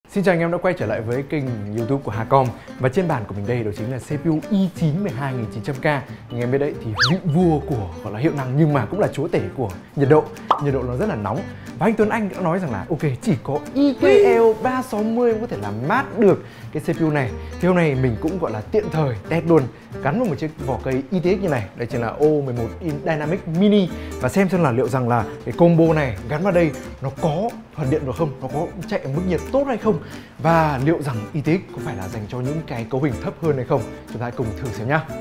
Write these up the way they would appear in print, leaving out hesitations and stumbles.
Xin chào anh em đã quay trở lại với kênh YouTube của Hacom. Và trên bàn của mình đây đó chính là CPU i9 12900K. Anh em biết đấy, thì vị vua của gọi là hiệu năng nhưng mà cũng là chúa tể của nhiệt độ. Nhiệt độ nó rất là nóng. Và anh Tuấn Anh đã nói rằng là ok, chỉ có IKEO 360 có thể làm mát được cái CPU này. Thì hôm nay mình cũng gọi là tiện thời test luôn, gắn vào một chiếc vỏ cây ITX như này. Đây chính là O11 Dynamic Mini. Và xem là liệu rằng là cái combo này gắn vào đây nó có thuần điện được không, nó có chạy ở mức nhiệt tốt hay không, và liệu rằng ITX có phải là dành cho những cái cấu hình thấp hơn hay không. Chúng ta hãy cùng thử xem nhá.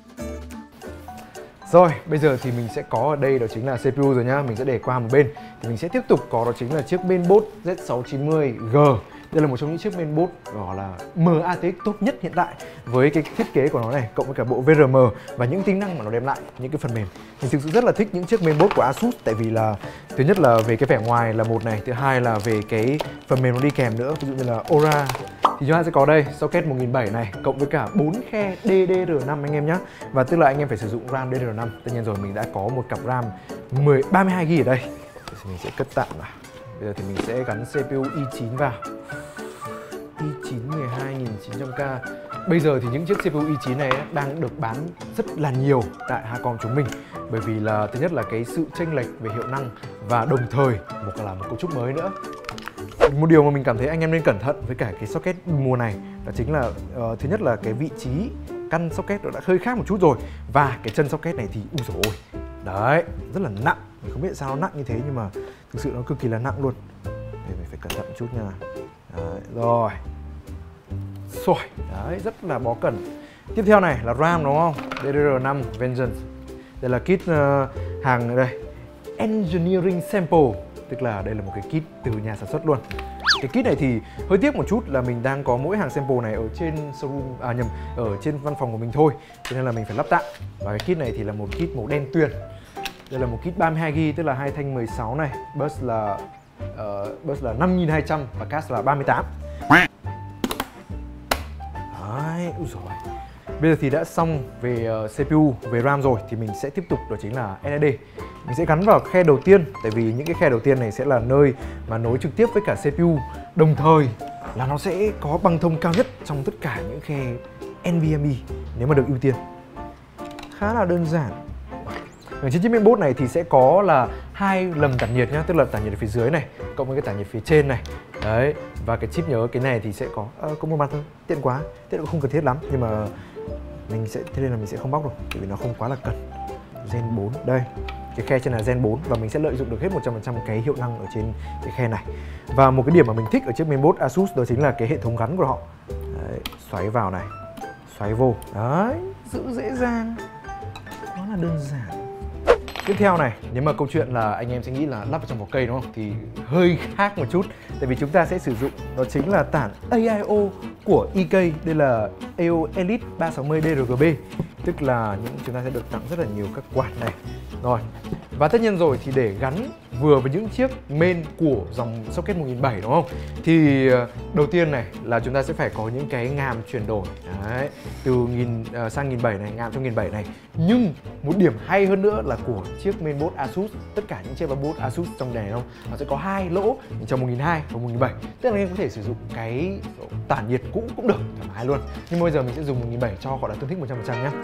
Rồi, bây giờ thì mình sẽ có ở đây đó chính là CPU rồi nhá. Mình sẽ để qua một bên. Thì mình sẽ tiếp tục có đó chính là chiếc mainboard Z690G. Đây là một trong những chiếc mainboard gọi là MATX tốt nhất hiện tại với cái thiết kế của nó này, cộng với cả bộ VRM và những tính năng mà nó đem lại, những cái phần mềm. Mình thực sự rất là thích những chiếc mainboard của Asus, tại vì là thứ nhất là về cái vẻ ngoài là một này, thứ hai là về cái phần mềm nó đi kèm nữa. Ví dụ như là Aura thì chúng ta sẽ có đây socket 1700 này, cộng với cả 4 khe DDR5 anh em nhé. Và tức là anh em phải sử dụng RAM DDR5. Tất nhiên rồi, mình đã có một cặp RAM 32GB ở đây. Thì mình sẽ cất tạm vào. Bây giờ thì mình sẽ gắn CPU i9 vào. i9 12900K. Bây giờ thì những chiếc CPU i9 này đang được bán rất là nhiều tại Hacom chúng mình. Bởi vì là thứ nhất là cái sự chênh lệch về hiệu năng, và đồng thời là một cấu trúc mới nữa. Một điều mà mình cảm thấy anh em nên cẩn thận với cả cái socket mùa này đó chính là thứ nhất là cái vị trí căn socket nó đã hơi khác một chút rồi. Và cái chân socket này thì úi dồi ôi, đấy, rất là nặng. Mình không biết sao nó nặng như thế nhưng mà thực sự nó cực kỳ là nặng luôn. Đây, mình phải cẩn thận một chút nha. Đấy, rồi. Rồi, đấy, rất là bó cần. Tiếp theo này là RAM đúng không? DDR5 Vengeance. Đây là kit hàng ở đây, Engineering Sample. Tức là đây là một cái kit từ nhà sản xuất luôn. Cái kit này thì hơi tiếc một chút là mình đang có mỗi hàng sample này ở trên showroom, ở trên văn phòng của mình thôi, cho nên là mình phải lắp tạm. Và cái kit này thì là một kit màu đen tuyền. Đây là một kit 32GB, tức là hai thanh 16 này, bus là 5200 và cache là 38. Đấy, úi dồi. Bây giờ thì đã xong về CPU, về RAM rồi, thì mình sẽ tiếp tục đó chính là SSD. Mình sẽ gắn vào khe đầu tiên, tại vì những cái khe đầu tiên này sẽ là nơi mà nối trực tiếp với cả CPU. Đồng thời là nó sẽ có băng thông cao nhất trong tất cả những khe NVMe nếu mà được ưu tiên. Khá là đơn giản. Ở trên chiếc mainboard này thì sẽ có là 2 lầm tản nhiệt nhá, tức là tản nhiệt ở phía dưới này cộng với cái tản nhiệt phía trên này. Đấy, và cái chip nhớ cái này thì sẽ có một mặt thôi, tiện quá, tiện cũng không cần thiết lắm, nhưng mà thế nên là mình sẽ không bóc đâu, bởi vì nó không quá là cần. Gen 4 đây, cái khe trên là Gen 4 và mình sẽ lợi dụng được hết 100% cái hiệu năng ở trên cái khe này. Và một cái điểm mà mình thích ở chiếc mainboard Asus đó chính là cái hệ thống gắn của họ. Đấy, xoáy vào này, xoáy vô, đấy, giữ dễ dàng, nó là đơn giản. Tiếp theo này, nếu mà câu chuyện là anh em sẽ nghĩ là lắp vào trong vỏ cây đúng không? Thì hơi khác một chút. Tại vì chúng ta sẽ sử dụng đó chính là tản AIO của EK. Đây là AIO Elite 360 DRGB. Tức là chúng ta sẽ được tặng rất là nhiều các quạt này. Rồi. Và tất nhiên rồi, thì để gắn vừa với những chiếc main của dòng socket 1700 đúng không? Thì đầu tiên này là chúng ta sẽ phải có những cái ngàm chuyển đổi. Đấy, từ 1000 sang 1700 này, ngàm trong 1700 này. Nhưng một điểm hay hơn nữa là của chiếc mainboard Asus, tất cả những chiếc mainboard Asus trong này không? Nó sẽ có 2 lỗ trong 1200 và 1700. Tức là anh em có thể sử dụng cái tản nhiệt cũ cũng được, thoải mái luôn. Nhưng bây giờ mình sẽ dùng 1700 cho gọi là tương thích 100% nhé.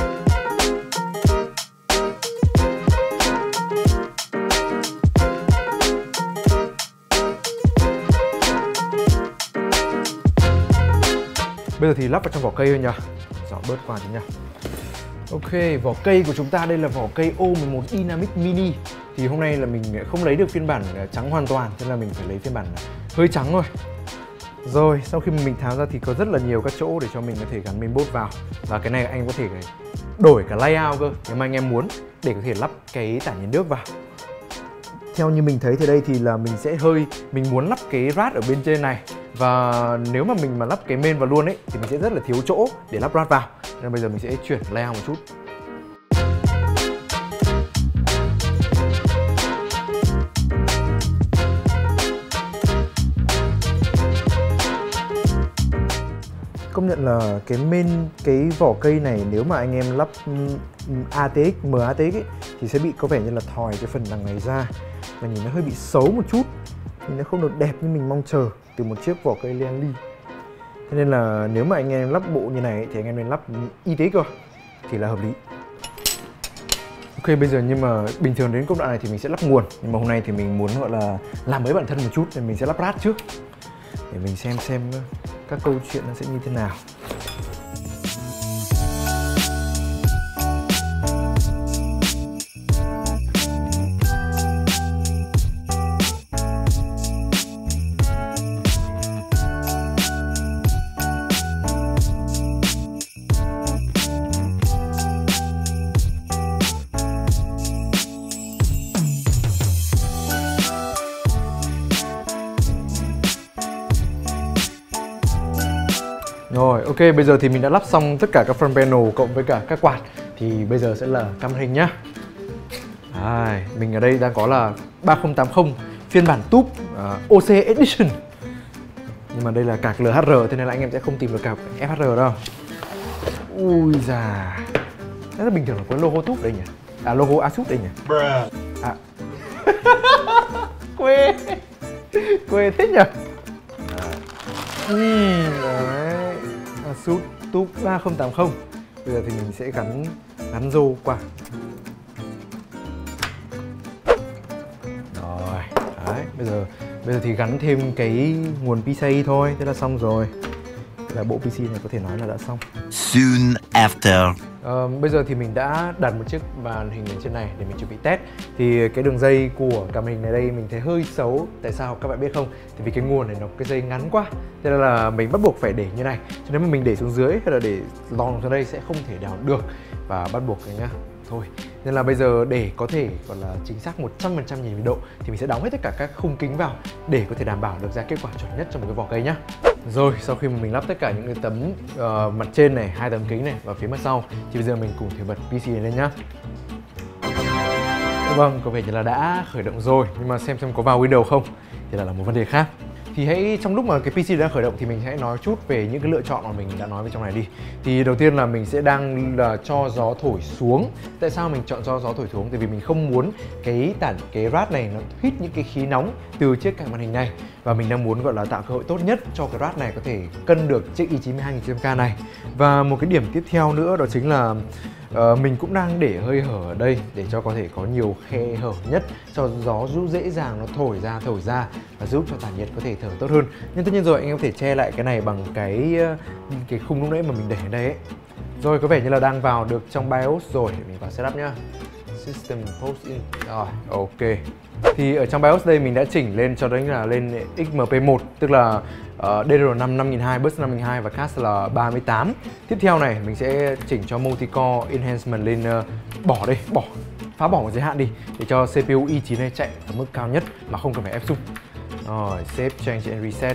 Bây giờ thì lắp vào trong vỏ cây thôi nhỉ. Rõ bớt qua chứ nhỉ. Ok, vỏ cây của chúng ta đây là vỏ cây O11 Dynamic Mini. Thì hôm nay là mình không lấy được phiên bản trắng hoàn toàn, nên là mình phải lấy phiên bản hơi trắng thôi. Rồi, sau khi mình tháo ra thì có rất là nhiều các chỗ để cho mình có thể gắn mainboard vào. Và cái này anh em có thể đổi cả layout cơ, nếu mà anh em muốn, để có thể lắp cái tản nhiệt nước vào. Theo như mình thấy thì đây thì là mình muốn lắp cái rad ở bên trên này. Và nếu mà mình lắp cái main vào luôn ấy thì mình sẽ rất là thiếu chỗ để lắp rad vào. Nên bây giờ mình sẽ chuyển layout một chút. Công nhận là cái vỏ cây này nếu mà anh em lắp MATX ấy, thì sẽ bị có vẻ như là thòi cái phần đằng này ra và nhìn nó hơi bị xấu một chút. thì nó không được đẹp như mình mong chờ từ một chiếc vỏ cây Lian Li. Thế nên là nếu mà anh em lắp bộ như này thì anh em nên lắp y tế cơ thì là hợp lý. Ok, bây giờ nhưng mà bình thường đến công đoạn này thì mình sẽ lắp nguồn, nhưng mà hôm nay thì mình muốn gọi là làm mới bản thân một chút nên mình sẽ lắp rát trước để mình xem các câu chuyện nó sẽ như thế nào. Rồi, ok, bây giờ thì mình đã lắp xong tất cả các front panel cộng với cả các quạt. Thì bây giờ sẽ là cam hình nhá. Mình ở đây đang có là 3080 phiên bản tube OC Edition. Nhưng mà đây là card LHR, thế nên là anh em sẽ không tìm được card FHR đâu. Ui da, rất là bình thường là có logo tube đây nhỉ? À, logo Asus đây nhỉ? À. Quê thích nhỉ? Đấy, Asus tube 3080. Bây giờ thì mình sẽ gắn rô qua. Rồi, đấy, bây giờ thì gắn thêm cái nguồn PCIe thôi, thế là xong rồi. Thế là bộ PC này có thể nói là đã xong. Soon after. Bây giờ thì mình đã đặt một chiếc màn hình lên trên này để mình chuẩn bị test. Thì cái đường dây của cả màn hình này đây mình thấy hơi xấu. Tại sao các bạn biết không? Thì vì cái nguồn này nó cái dây ngắn quá, thế nên là mình bắt buộc phải để như này. Cho nếu mà mình để xuống dưới hay là để lòn xuống đây sẽ không thể đào được, và bắt buộc cái nhá. Thôi, nên là bây giờ để có thể gọi là chính xác 100% nhìn về độ thì mình sẽ đóng hết tất cả các khung kính vào để có thể đảm bảo được ra kết quả chuẩn nhất cho một cái vỏ cây nhá. Rồi, sau khi mà mình lắp tất cả những cái tấm mặt trên này, 2 tấm kính này và phía mặt sau, thì bây giờ mình cùng thử bật PC này lên nhá. Vâng, có vẻ như là đã khởi động rồi, nhưng mà xem có vào Windows không thì là một vấn đề khác. Thì hãy trong lúc mà cái PC đang khởi động thì mình hãy nói chút về những cái lựa chọn mà mình đã nói về trong này đi. Thì đầu tiên là mình sẽ đang là cho gió thổi xuống. Tại sao mình chọn cho gió thổi xuống? Tại vì mình không muốn cái rad này nó hít những cái khí nóng từ chiếc card màn hình này, và mình đang muốn gọi là tạo cơ hội tốt nhất cho cái rad này có thể cân được chiếc i9 12900K này. Và một cái điểm tiếp theo nữa đó chính là mình cũng đang để hơi hở ở đây để cho có thể có nhiều khe hở nhất, cho gió dễ dàng nó thổi ra và giúp cho tản nhiệt có thể thở tốt hơn. Nhưng tất nhiên rồi, anh em có thể che lại cái này bằng cái khung lúc nãy mà mình để ở đây ấy. Rồi, có vẻ như là đang vào được trong BIOS rồi, mình vào setup nhá. System post in. Rồi, ok. Thì ở trong BIOS đây mình đã chỉnh lên cho đấy là lên XMP1, tức là DDR5 5200, Bus 5200 và Cast là 38. Tiếp theo này mình sẽ chỉnh cho Multicore Enhancement lên phá bỏ một giới hạn đi để cho CPU i9 này chạy ở mức cao nhất mà không cần phải ép sung. Rồi, save, change and reset.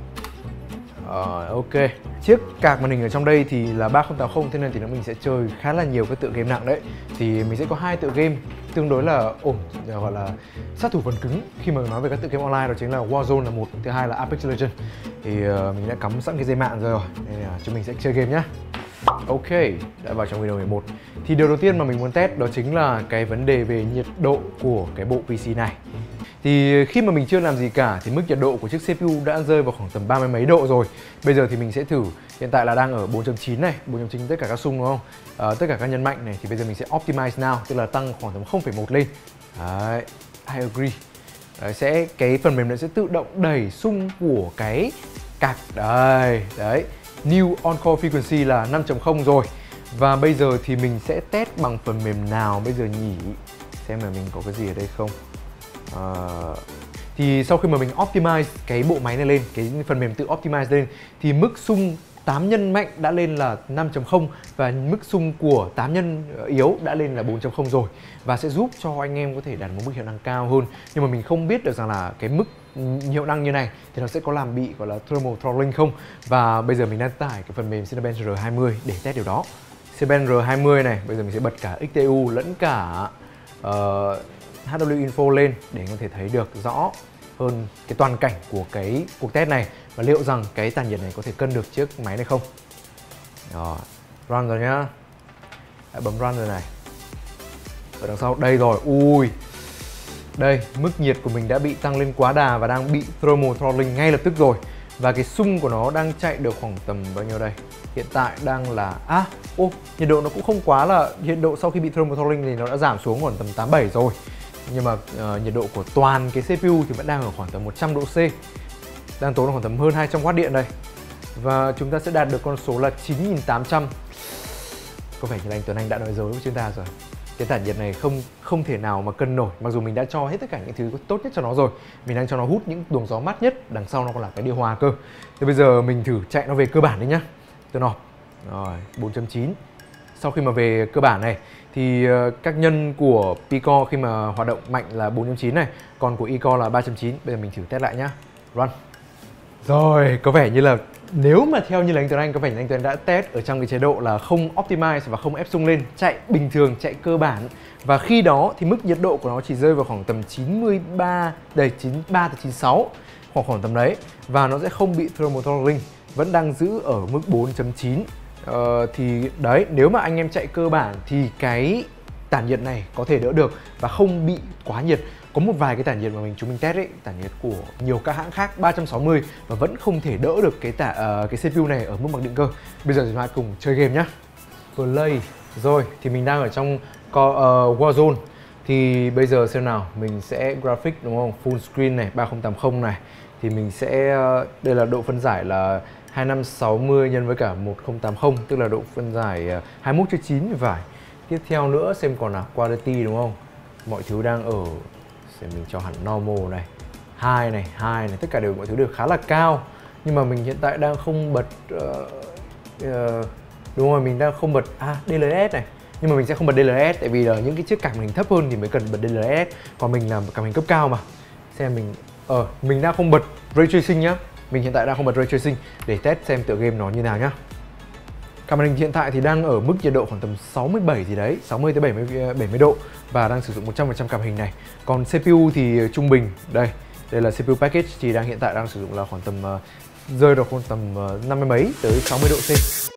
Ok. Chiếc card màn hình ở trong đây thì là 3080, thế nên thì mình sẽ chơi khá là nhiều các tựa game nặng đấy. Thì mình sẽ có 2 tựa game tương đối là ổn, gọi là sát thủ phần cứng khi mà nói về các tựa game online, đó chính là Warzone là một, thứ hai là Apex Legends. Thì mình đã cắm sẵn cái dây mạng rồi, nên là chúng mình sẽ chơi game nhá. Ok, đã vào trong video 11. Thì điều đầu tiên mà mình muốn test đó chính là cái vấn đề về nhiệt độ của cái bộ PC này. Thì khi mà mình chưa làm gì cả thì mức nhiệt độ của chiếc CPU đã rơi vào khoảng tầm 30 mấy độ rồi. Bây giờ thì mình sẽ thử, hiện tại là đang ở 4.9 này, 4.9 tất cả các xung đúng không? Tất cả các nhân mạnh này thì bây giờ mình sẽ optimize now, tức là tăng khoảng tầm 0,1 lên. Đấy, I agree. Đấy, cái phần mềm này sẽ tự động đẩy xung của cái card. Đấy. New on-call frequency là 5.0 rồi. Và bây giờ thì mình sẽ test bằng phần mềm nào bây giờ nhỉ? Xem là mình có cái gì ở đây không? Thì sau khi mà mình optimize cái bộ máy này lên, cái phần mềm tự optimize lên, thì mức xung 8 nhân mạnh đã lên là 5.0 và mức xung của 8 nhân yếu đã lên là 4.0 rồi, và sẽ giúp cho anh em có thể đạt một mức hiệu năng cao hơn. Nhưng mà mình không biết được rằng là cái mức hiệu năng như này thì nó sẽ có làm bị gọi là thermal throttling không. Và bây giờ mình đang tải cái phần mềm Cinebench R20 để test điều đó. Cinebench R20 này, bây giờ mình sẽ bật cả XTU lẫn cả HW Info lên để có thể thấy được rõ hơn cái toàn cảnh của cái cuộc test này và liệu rằng cái tản nhiệt này có thể cân được chiếc máy này không. Rồi, run rồi nhá. Đã bấm run rồi này. Ở đằng sau đây rồi, ui. Đây, mức nhiệt của mình đã bị tăng lên quá đà và đang bị thermal throttling ngay lập tức rồi. Và cái xung của nó đang chạy được khoảng tầm bao nhiêu đây? Hiện tại đang là nhiệt độ nó cũng không quá là, nhiệt độ sau khi bị thermal throttling thì nó đã giảm xuống khoảng tầm 87 rồi. Nhưng mà nhiệt độ của toàn cái CPU thì vẫn đang ở khoảng tầm 100 độ C. Đang tốn khoảng tầm hơn 200W điện đây. Và chúng ta sẽ đạt được con số là 9800. Có vẻ như là anh Tuấn Anh đã nói dối với chúng ta rồi. Cái tản nhiệt này không thể nào mà cân nổi. Mặc dù mình đã cho hết tất cả những thứ tốt nhất cho nó rồi. Mình đang cho nó hút những luồng gió mát nhất. Đằng sau nó còn là cái điều hòa cơ. Thế bây giờ mình thử chạy nó về cơ bản đi nhá. Turn off. Rồi, 4.9. Sau khi mà về cơ bản này thì các nhân của P-Core khi mà hoạt động mạnh là 4.9 này, còn của E-Core là 3.9. Bây giờ mình thử test lại nhá. Run. Rồi, có vẻ như là nếu mà theo như là anh Tuấn Anh, có vẻ như anh Tuấn đã test ở trong cái chế độ là không optimize và không ép xung lên, chạy bình thường, chạy cơ bản. Và khi đó thì mức nhiệt độ của nó chỉ rơi vào khoảng tầm 93, 93 tới 96, khoảng tầm đấy. Và nó sẽ không bị thermal throttling, vẫn đang giữ ở mức 4.9. Thì đấy, nếu mà anh em chạy cơ bản thì cái tản nhiệt này có thể đỡ được và không bị quá nhiệt. Có một vài cái tản nhiệt mà chúng mình test ấy, tản nhiệt của nhiều các hãng khác 360 và vẫn không thể đỡ được cái CPU này ở mức mặc định cơ. Bây giờ chúng ta cùng chơi game nhá. Play. Rồi, thì mình đang ở trong Warzone. Thì bây giờ xem nào, mình sẽ graphic đúng không? Full screen này, 3080 này. Thì mình sẽ đây là độ phân giải là 2560 nhân với cả 1080, tức là độ phân giải 21/9 phải. Tiếp theo nữa xem còn là quality đúng không? Mọi thứ đang ở, sẽ mình cho hẳn normal này, 2 này, tất cả mọi thứ đều khá là cao. Nhưng mà mình hiện tại đang không bật đúng rồi, mình đang không bật DLSS này. Nhưng mà mình sẽ không bật DLSS tại vì là những cái chiếc cảm hình thấp hơn thì mới cần bật DLSS. Còn mình là cảm hình cấp cao mà. Xem mình đang không bật Ray Tracing nhá. Mình hiện tại đang không bật Ray Tracing để test xem tựa game nó như nào nhá. Cảm hình hiện tại thì đang ở mức nhiệt độ khoảng tầm 67 gì đấy, 60 tới 70 độ và đang sử dụng 100% cảm hình này. Còn CPU thì trung bình, đây là CPU package thì hiện tại đang sử dụng là khoảng tầm rơi được khoảng tầm 50 mấy tới 60 độ C.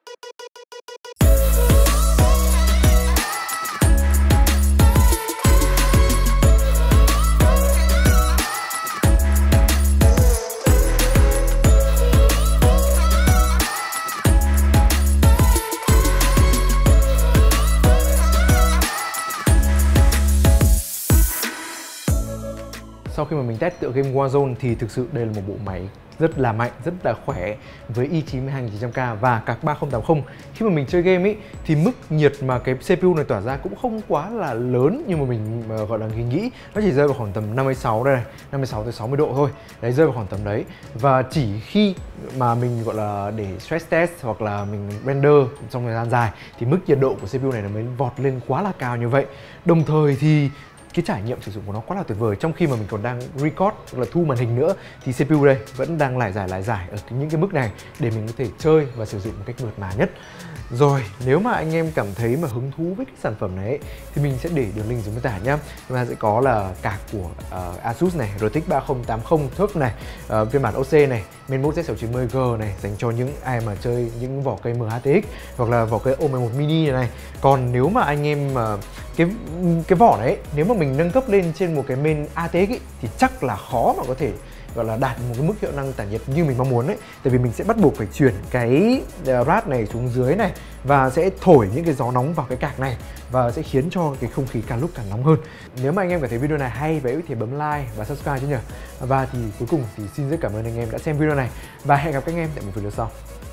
Sau khi mà mình test tựa game Warzone thì thực sự đây là một bộ máy rất là mạnh, rất là khỏe với i9 12900K và card 3080. Khi mà mình chơi game ấy thì mức nhiệt mà cái CPU này tỏa ra cũng không quá là lớn nhưng mà mình gọi là nghĩ nó chỉ rơi vào khoảng tầm 56 đây này, 56 tới 60 độ thôi. Đấy, rơi vào khoảng tầm đấy. Và chỉ khi mà mình gọi là để stress test hoặc là mình render trong thời gian dài thì mức nhiệt độ của CPU này nó mới vọt lên quá là cao như vậy. Đồng thời thì cái trải nghiệm sử dụng của nó quá là tuyệt vời. Trong khi mà mình còn đang record hoặc là thu màn hình nữa thì CPU đây vẫn đang lại giải ở những cái mức này để mình có thể chơi và sử dụng một cách mượt mà nhất. Rồi, nếu mà anh em cảm thấy mà hứng thú với cái sản phẩm này ấy, thì mình sẽ để đường link dưới mô tả nhá. Chúng ta sẽ có là card của Asus này, RTX 3080 TUF này, phiên bản OC này, mainboard Z690G này dành cho những ai mà chơi những vỏ cây MHTX hoặc là vỏ cây O11 mini này. Còn nếu mà anh em cái vỏ đấy, nếu mà mình nâng cấp lên trên một cái main ATX ấy, thì chắc là khó mà có thể gọi là đạt một cái mức hiệu năng tản nhiệt như mình mong muốn đấy. Tại vì mình sẽ bắt buộc phải chuyển cái rad này xuống dưới này và sẽ thổi những cái gió nóng vào cái card này và sẽ khiến cho cái không khí càng lúc càng nóng hơn. Nếu mà anh em cảm thấy video này hay và thì bấm like và subscribe chứ nhỉ. Và thì cuối cùng thì xin rất cảm ơn anh em đã xem video này và hẹn gặp các anh em tại một video sau.